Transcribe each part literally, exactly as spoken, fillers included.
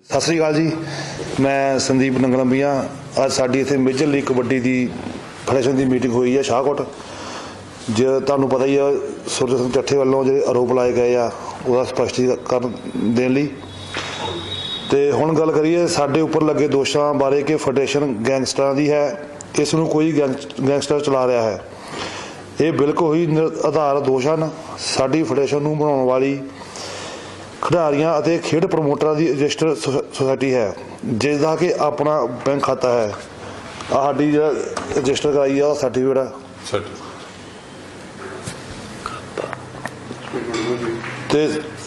सत श्री अकाल जी, मैं संदीप नंगलंबिया। अज साडी इत्थे मेजर लीग कबड्डी की फैडरेशन की मीटिंग हुई है शाहकोट। जो तुहानूं पता ही है, सुरजन सिंह चट्ठे वालों जो आरोप लाए गए आ उसका स्पष्टीकरण देने लई ते हुण गल करिए साडे उपर लगे दोषां बारे कि फैडरेशन गैंगस्टरां दी है, इस नूं कोई गैंग गैंगस्टर चला रहा है। ये बिल्कुल ही निराधार दोष हैं। साडी फैडरेशन नूं बनाउण वाली खिडारियां अते खेड प्रमोटरां दी रजिस्टर्ड सोसाइटी है, जिसका कि अपना बैंक खाता है। साडी रजिस्टर कराई है सर्टिफिकेट ते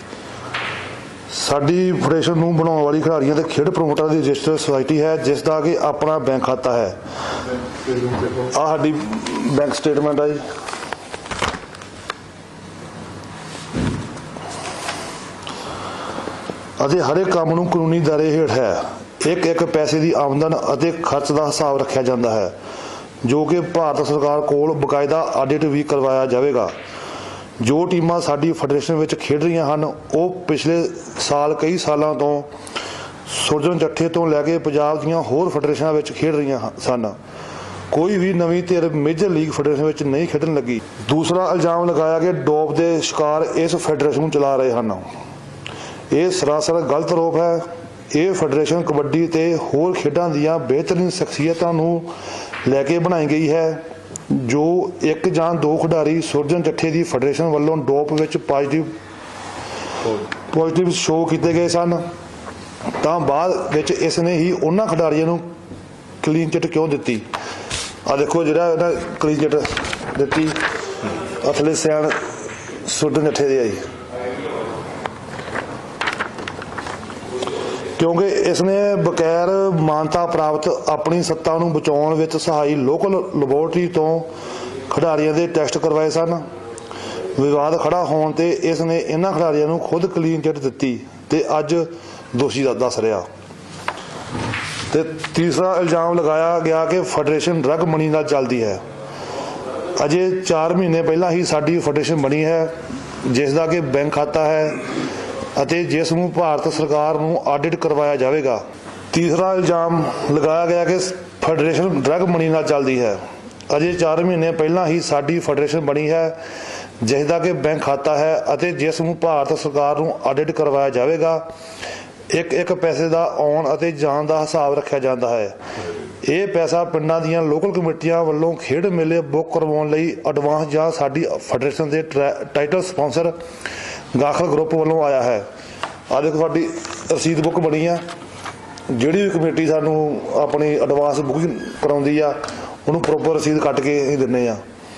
साडी फैडरेशन नूं बनाउण वाली खिडारियां ते खेड प्रमोटरां दी रजिस्टर्ड सोसाइटी है, जिसका कि अपना बैंक खाता है। आ साडी बैंक स्टेटमेंट है जी। अते हर एक काम नूं कानूनी दायरे हेठ है। एक एक पैसे की आमदन अते खर्च का हिसाब रखा जाता है, जो कि भारत सरकार कोल बकायदा आडिट भी करवाया जाएगा। जो टीमां साडी फैडरेशन विच खेड रही हैं वो पिछले साल कई सालों तो सुरजन चट्ठे तो लैके पंजाब दीयां होर फैडरेशनां विच खेड रही सन। कोई भी नवीं धिर मेजर लीग फैडरेशन विच नहीं खेडन लगी। दूसरा इल्जाम लगाया कि डोप के शिकार इस फैडरेशन नूं चला रहे हैं। ये सरासर गलत आरोप है। ये फैडरेशन कबड्डी ते होर खेडां दीयां बेहतरीन शख्सियतां नूं लैके बनाई गई है। जो एक जां दो खिडारी सुरजन चट्ठे की फैडरेशन वालों डोप विच पॉजिटिव पॉजिटिव शो किए गए सन, तां बाद विच इसने ही उन्हां खिडारियां नूं क्लीन चिट क्यों दित्ती। आ देखो जिहड़ा इहने क्लीन चिट दित्ती अथले सैन सुरजन चट्ठे दे आई, क्योंकि इसने बगैर मानता प्राप्त अपनी सत्ता नूं बचाउण विच सहाई लोकल लैबोरेटरी तो खिडारियां दे टैसट करवाए सन। विवाद खड़ा होने ते इसने इन्हां खिडारियां नूं खुद क्लीन चिट दित्ती ते अज दोषी दस रहा। ते तीसरा इल्जाम लगाया गया कि फैडरेशन ड्रग मनी नाल चलदी है। अजे चार महीने पहला ही साडी फैडरेशन बनी है, जिसका कि बैंक खाता है अते जिस नूं भारत सरकार नूं आडिट करवाया जाएगा। तीसरा इल्जाम लगाया गया कि फैडरेशन ड्रग मनी नाल चलदी है। अजे चार महीने पहला ही साडी फैडरेशन बनी है, जिसका कि बैंक खाता है अते जिस नूं भारत सरकार नूं आडिट करवाया जाएगा। एक एक पैसे का आउण अते जाण का हिसाब रखा जाता है। ये पैसा पिंडां दीयां लोकल कमेटियां वालों खेड मेले बुक करवाउण लई एडवांस जां साडी फैडरेशन के टाइटल स्पॉन्सर गाखल ग्रुप वालों आया है। आ देखो साडी रसीद बुक बनी है। जिहड़ी भी कमेटी सानू अपनी एडवांस बुकिंग कराउंदी आ उहनूं प्रोपर रसीद कट के ही दिंदे आ।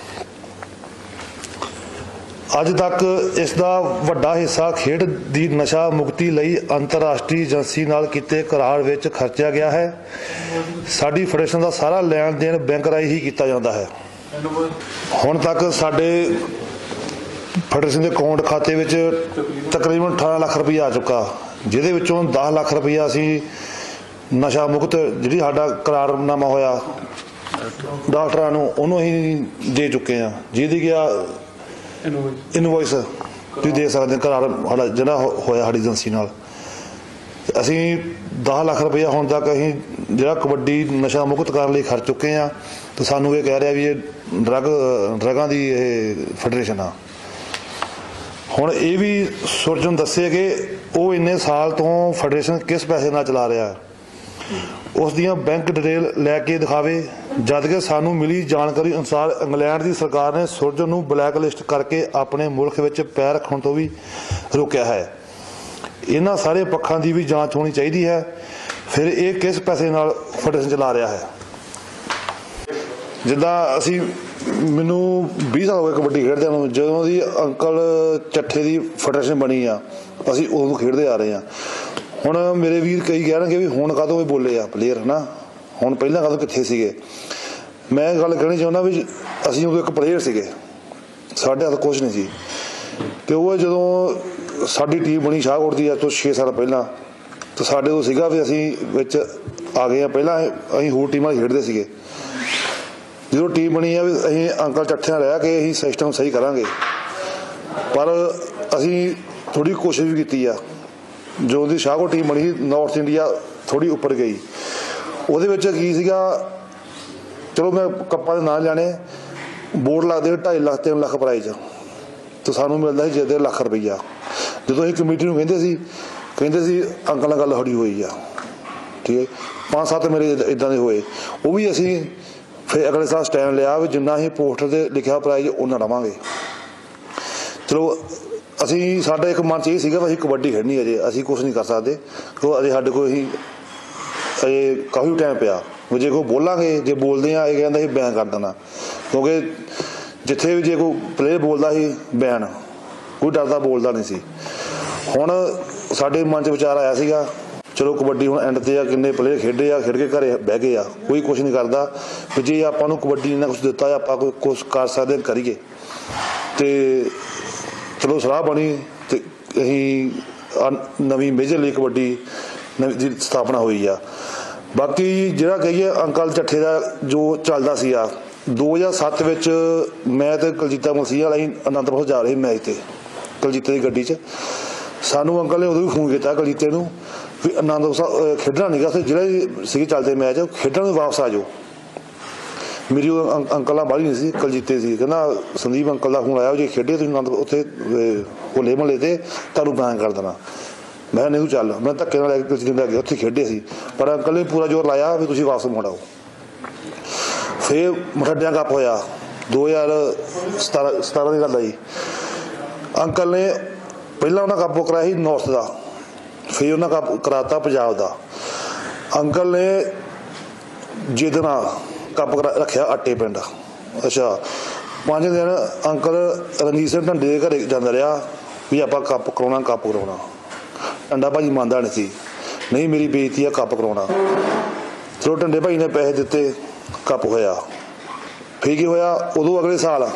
अज तक इसका वड्डा हिस्सा खेड की नशा मुक्ति लई अंतरराष्ट्रीय एजेंसी नाल कीते करार विच खर्चिया गया है। साडी फैडरेशन का सारा लैण देण बैंक राही ही कीता जाता है। हुण तक साडे फैडरेशन के अकाउंट खाते में तकरीबन अठारह लाख रुपया आ चुका, जिहदे विचों दस लाख रुपया असी नशा मुक्त जिहड़ी साडा करारनामा होया डॉक्टरां नूं उहनूं ही दे चुके हैं, जिहदी कि इनवॉइस तुसीं दे सकदे करार साडा जिहड़ा होया साडी एजेंसी नाल। असी दस लाख रुपया हुण तक असीं जिहड़ा कबड्डी नशा मुक्त करन लई खर्च चुके हैं, तो सानूं ये कह रहा भी ये ड्रग ड्रगां दी फैडरेशन आ। हुण ये भी सुरजन दस्से कि वो इन्ने साल तो फैडरेशन किस पैसे नाल चला रहा है, उस दियां बैंक डिटेल लैके दिखावे। जबकि सानू मिली जानकारी अनुसार इंग्लैंड की सरकार ने सुरजन नूं ब्लैक लिस्ट करके अपने मुल्क विच पैर रखण तो भी रोकिया है। इन्हां सारे पक्षां की भी जांच होनी चाहिए है। फिर ये किस पैसे नाल फैडरेशन चला रहा है। जिद्दां असीं मैनू बीस साल हो गए कबड्डी खेडदे नूं, जदों दी अंकल चट्ठे की फैडरेशन बनी आ असीं उदों खेडदे आ रहे हैं। हुण मेरे वीर कई कहणगे भी हुण काहतों बोले आ प्लेयर है ना, हुण पहलां काहतों कित्थे सीगे। मैं गल कहनी चाहुंदा भी असीं उदों एक प्लेयर सीगे, साडे हत्थ कुछ नहीं सी। ते वो जदों साडी टीम बनी शाहकोट की अज तो छे साल पहलां, तो साडे तो सीगा भी असीं विच आ गए हैं। पहलां असीं होर टीमां खेडदे सीगे। जो टीम बनी है भी असीं अंकल चट्ठियां रह के असीं सिस्टम सही करांगे, पर असीं थोड़ी कोशिश भी की आ ਜੋ ਦੀ ਸ਼ਾਹਕੋਟ ਟੀਮ ਬਣੀ ਨਾਰਥ ਇੰਡੀਆ ਥੋੜੀ ਉੱਪਰ ਗਈ। ਉਹਦੇ ਵਿੱਚ ਕੀ ਸੀਗਾ, ਚਲੋ ਮੈਂ ਕੱਪਾਂ ਦੇ ਨਾਂ ਲੈਣੇ, ਬੋਰਡ ਲੱਗਦੇ ਢਾਈ ਲੱਖ ਤਿੰਨ ਲੱਖ ਪ੍ਰਾਈਜ਼ ਤੇ ਸਾਨੂੰ ਮਿਲਦਾ ਸੀ ਜਿਹਦੇ ਲੱਖ ਰੁਪਈਆ। ਜਦੋਂ ਅਸੀਂ ਕਮੇਟੀ ਨੂੰ ਕਹਿੰਦੇ ਸੀ ਕਹਿੰਦੇ ਸੀ ਅੰਕਲ ਨਾਲ ਗੱਲ ਹੜੀ ਹੋਈ ਆ, ਠੀਕ ਹੈ। ਪੰਜ ਸੱਤ ਮੇਰੇ ਇੱਦਾਂ ਦੇ ਹੋਏ, ਉਹ ਵੀ ਅਸੀਂ ਫਿਰ ਅਗਲੇ ਸਾਲ ਸਟੈਂਡ ਲਿਆ ਵੀ ਜਿੰਨਾ ਅਸੀਂ ਪੋਸਟਰ 'ਤੇ ਲਿਖਿਆ ਪ੍ਰਾਈਜ਼ ਉਹਨਾਂ ਲਵਾਂਗੇ। ਚਲੋ ਅਸੀਂ ਸਾਡਾ ਇੱਕ ਮਨ 'ਚ ਇਹ ਸੀਗਾ ਵੀ ਅਸੀਂ ਕਬੱਡੀ ਖੇਡਣੀ, ਅਜੇ ਅਸੀਂ ਕੁਛ ਨਹੀਂ ਕਰ ਸਕਦੇ ਕਿਉਂਕਿ ਅਜੇ ਸਾਡੇ ਕੋਲ ਅਸੀਂ ਅਜੇ ਕਾਫੀ ਟਾਈਮ ਪਿਆ। ਜੇ ਕੋਈ ਬੋਲਾਂਗੇ, ਜੇ ਬੋਲਦੇ ਆ ਇਹ ਕਹਿੰਦਾ ਸੀ ਬੈਨ ਕਰ ਦੇਣਾ, ਕਿਉਂਕਿ ਜਿੱਥੇ ਵੀ ਜੇ ਕੋਈ ਪਲੇਅਰ ਬੋਲਦਾ ਸੀ ਬੈਨ, ਕੋਈ ਡਰਦਾ ਬੋਲਦਾ ਨਹੀਂ ਸੀ। ਹੁਣ ਸਾਡੇ ਮਨ 'ਚ ਵਿਚਾਰ ਆਇਆ ਸੀਗਾ ਚਲੋ ਕਬੱਡੀ ਹੁਣ ਐਂਡ 'ਤੇ ਆ, ਕਿੰਨੇ ਪਲੇਅਰ ਖੇਡੇ ਆ, ਖੇਡ ਕੇ ਘਰੇ ਬਹਿ ਗਏ ਆ, ਕੋਈ ਕੁਛ ਨਹੀਂ ਕਰਦਾ ਵੀ ਜੇ ਆਪਾਂ ਨੂੰ ਕਬੱਡੀ ਇੰਨਾ ਕੁਛ ਦਿੱਤਾ ਆਪਾਂ ਕੋਈ ਕੁਛ ਕਰ ਸਕਦੇ ਕਰੀਏ। ਅਤੇ ਚਲੋ ਸਲਾਹ ਬਣੀ ਅਤੇ ਅਸੀਂ ਨਵੀਂ ਮੇਜਰ ਲੀਗ ਕਬੱਡੀ ਨਵੀਂ ਦੀ ਸਥਾਪਨਾ ਹੋਈ ਆ। ਬਾਕੀ ਜਿਹੜਾ ਕਹੀਏ ਅੰਕਲ ਚੱਠੇ ਦਾ ਜੋ ਚੱਲਦਾ ਸੀ ਆ, ਦੋ ਹਜ਼ਾਰ ਸੱਤ ਵਿੱਚ ਮੈਂ ਅਤੇ ਕੁਲਜੀਤਾ ਮਸੀਹ ਵਾਲਾ ਹੀ ਅਨੰਦਪੁਰ ਜਾ ਰਹੇ ਮੈਚ 'ਤੇ ਕੁਲਜੀਤੇ ਦੀ ਗੱਡੀ 'ਚ। ਸਾਨੂੰ ਅੰਕਲ ਨੇ ਉਦੋਂ ਵੀ ਫੋਨ ਕੀਤਾ ਕੁਲਜੀਤੇ ਨੂੰ ਵੀ ਅਨੰਦਪੁਰ ਸਾਹਿਬ ਖੇਡਣਾ ਨਹੀਂ ਗਾ, ਉੱਥੇ ਜਿਹੜੇ ਸੀਗੇ ਚੱਲਦੇ ਮੈਚ ਖੇਡਣ ਨੂੰ ਵਾਪਸ ਆ ਜਾਓ। ਮੇਰੀ ਉਹ ਅੰਕ ਅੰਕਲ ਨਾਲ ਬਾਹਲੀ ਨਹੀਂ ਸੀ, ਕੁਲਜੀਤੇ ਸੀ, ਕਹਿੰਦਾ ਸੰਦੀਪ ਅੰਕਲ ਦਾ ਫੋਨ ਆਇਆ ਜੇ ਖੇਡੇ ਤੁਸੀਂ ਅਨੰਦ ਉੱਥੇ ਹੋਲੇ ਮਹੱਲੇ 'ਤੇ ਤੁਹਾਨੂੰ ਬੈਨ ਕਰ ਦੇਣਾ। ਮੈਂ ਕਿਹਾ ਨਹੀਂ ਤੂੰ ਚੱਲ, ਮੈਂ ਧੱਕੇ ਨਾਲ ਲੈ ਕੇ ਕੁਲਜੀਤੇ ਨੂੰ ਲੈ ਗਿਆ, ਉੱਥੇ ਖੇਡੇ ਸੀ, ਪਰ ਅੰਕਲ ਨੇ ਪੂਰਾ ਜ਼ੋਰ ਲਾਇਆ ਵੀ ਤੁਸੀਂ ਵਾਪਸ ਮੁੜ ਆਓ। ਫਿਰ ਮਠੱਡਿਆਂ ਕੱਪ ਹੋਇਆ ਦੋ ਹਜ਼ਾਰ ਸਤਾਰਾਂ ਸਤਾਰਾਂ ਦੀ ਗੱਲ ਆ ਜੀ। ਅੰਕਲ ਨੇ ਪਹਿਲਾਂ ਉਹਨਾਂ ਕੱਪ ਕਰਾਇਆ ਸੀ ਨੌਰਥ ਦਾ, ਫਿਰ ਉਹਨਾਂ ਕੱਪ ਕਰਾਤਾ ਪੰਜਾਬ ਦਾ। ਅੰਕਲ ਨੇ ਜਿੱਦਣਾ ਕੱਪ ਕਰਾ ਰੱਖਿਆ ਆਟੇ ਪਿੰਡ। ਅੱਛਾ, ਪੰਜ ਦਿਨ ਅੰਕਲ ਰਣਜੀਤ ਸਿੰਘ ਢੰਡੇ ਦੇ ਘਰੇ ਜਾਂਦਾ ਰਿਹਾ ਵੀ ਆਪਾਂ ਕੱਪ ਕਰਾਉਣਾ ਕੱਪ ਕਰਾਉਣਾ। ਢੰਡਾ ਭਾਜੀ ਮੰਨਦਾ ਨਹੀਂ ਸੀ, ਨਹੀਂ ਮੇਰੀ ਬੇਇੱਜ਼ਤੀ ਆ ਕੱਪ ਕਰਾਉਣਾ। ਚਲੋ ਢੰਡੇ ਭਾਈ ਨੇ ਪੈਸੇ ਦਿੱਤੇ, ਕੱਪ ਹੋਇਆ। ਫਿਰ ਕੀ ਹੋਇਆ, ਉਦੋਂ ਅਗਲੇ ਸਾਲ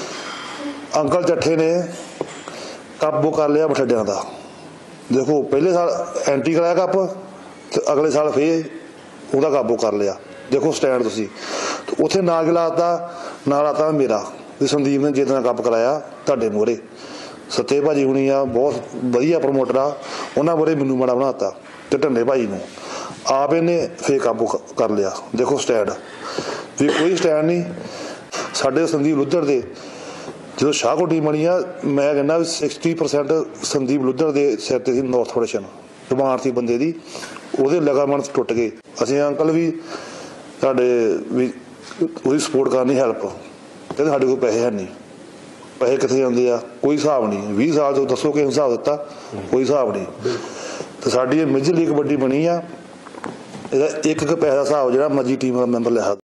ਅੰਕਲ ਚੱਠੇ ਨੇ ਕੱਪ ਬੁੱਕ ਕਰ ਲਿਆ ਮਠੱਡਿਆਂ ਦਾ। ਦੇਖੋ ਪਹਿਲੇ ਸਾਲ ਐਂਟਰੀ ਕਰਾਇਆ ਕੱਪ ਤੇ ਅਗਲੇ ਸਾਲ ਫਿਰ ਉਹਦਾ ਕੱਪ ਬੁੱਕ ਕਰ ਲਿਆ। ਦੇਖੋ ਸਟੈਂਡ ਤੁਸੀਂ ਉੱਥੇ ਨਾਂ ਲਾਤਾ, ਨਾਂ ਲਾਤਾ ਮੇਰਾ ਵੀ ਸੰਦੀਪ ਨੇ ਜਿੱਦਾਂ ਕੱਪ ਕਰਾਇਆ ਤੁਹਾਡੇ ਮੂਹਰੇ। ਸੱਤੇ ਭਾਜੀ ਹੁਣੀ ਆ ਬਹੁਤ ਵਧੀਆ ਪ੍ਰਮੋਟਰ ਆ, ਉਹਨਾਂ ਮੂਹਰੇ ਮੈਨੂੰ ਮਾੜਾ ਬਣਾ ਤਾ ਤੇ ਢੰਡੇ ਭਾਜੀ ਨੂੰ ਆਪ ਇਹਨੇ ਫੇਰ ਕੱਪ ਬੁੱਕ ਕਰ ਲਿਆ। ਦੇਖੋ ਸਟੈਂਡ ਵੀ ਕੋਈ ਸਟੈਂਡ ਨਹੀਂ ਸਾਡੇ ਸੰਦੀਪ ਲੁੱਧਰ ਦੇ। ਜਦੋਂ ਸ਼ਾਹਕੋਟ ਟੀਮ ਬਣੀ ਆ, ਮੈਂ ਕਹਿੰਦਾ ਵੀ ਸਿਕਸਟੀ ਪਰਸੈਂਟ ਸੰਦੀਪ ਲੁੱਧਰ ਦੇ ਸਿਰ 'ਤੇ ਸੀ ਨੌਰਥ ਫਾਊਂਡੇਸ਼ਨ, ਬਿਮਾਰ ਸੀ ਬੰਦੇ ਦੀ, ਉਹਦੇ ਲਿਗਾਮੈਂਟ ਟੁੱਟ ਗਏ। ਅਸੀਂ ਅੰਕਲ ਵੀ ਸਾਡੇ ਵੀ ਉਹਦੀ ਸਪੋਰਟ ਕਰਨੀ, ਹੈਲਪ, ਕਹਿੰਦੇ ਸਾਡੇ ਕੋਲ ਪੈਸੇ ਹੈ ਨਹੀਂ, ਪੈਸੇ ਕਿੱਥੇ ਜਾਂਦੇ ਆ, ਕੋਈ ਹਿਸਾਬ ਨਹੀਂ। ਵੀਹ ਸਾਲ ਤੋਂ ਦੱਸੋ ਕਿ ਹਿਸਾਬ ਦਿੱਤਾ, ਕੋਈ ਹਿਸਾਬ ਨਹੀਂ। ਅਤੇ ਸਾਡੀ ਇਹ ਮੇਜਰ ਲੀਗ ਕਬੱਡੀ ਬਣੀ ਆ, ਇਹਦਾ ਇੱਕ ਇੱਕ ਪੈਸੇ ਦਾ ਹਿਸਾਬ ਜਿਹੜਾ ਮਰਜ਼ੀ ਟੀਮ ਦਾ ਮੈਂਬਰ ਲੈ ਸਕਦਾ।